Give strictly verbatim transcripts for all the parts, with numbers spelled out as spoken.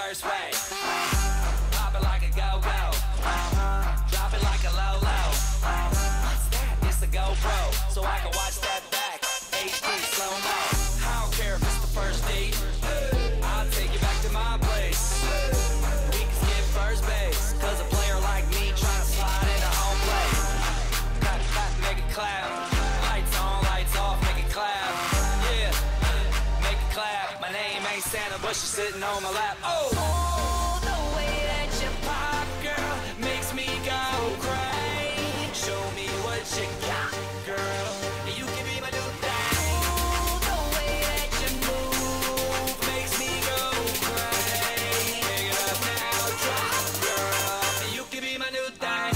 first way. Pop it like a go-go. Drop it like a low-low. What's that? It's the GoPro, so I can watch that back. H D slow-mo. I don't care if it's the first date. I'll take you back to my place. We can skip first base, cause a player like me trying to slide into home plate. Clap, clap, make it clap. Lights on, lights off, make it clap. Yeah, make it clap. My name ain't Santa, but she's sitting on my lap. Oh, oh the way that you pop, girl, makes me go crazy. Show me what you got, girl. You can be my new thing. Oh, the way that you move makes me go crazy. Pick it up now, drop, girl. You can be my new thing.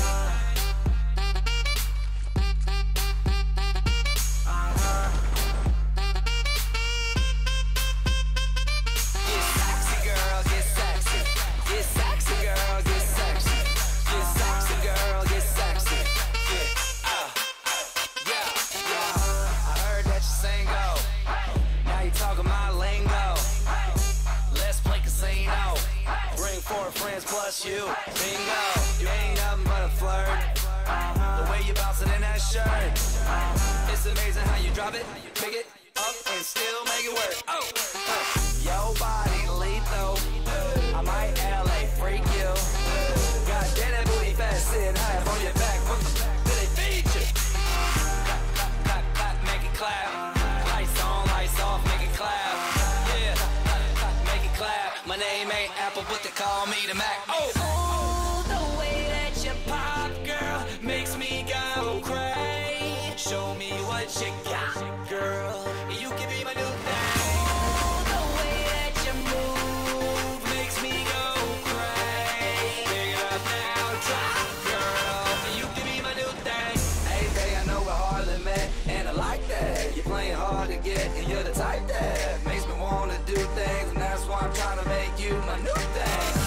Friends plus you, bingo. You ain't nothing but a flirt. The way you bouncing in that shirt, it's amazing how you drop it, pick it up, and still make it work. Oh, uh, your body lethal. I might L A freak you. God damn that booty fat, sitting high up on your back. What the f*** do they feed you? Clap, clap, clap, clap, make it clap. Lights on, lights off, make it clap. Yeah, clap, clap, make it clap. My name ain't Apple, but they call me the Mac. Oh, oh the way that you pop, girl, makes me go crazy. Show me what you got, girl. You can be my new thing. Oh, the way that you move makes me go crazy. Pick it up now, drop, girl. You can be my new thing. Hey, babe, I know we're hardly met, and I like that. You're playing hard to get, and you're the type that makes me wanna do things, and that's why I'm trying to make you my new thing.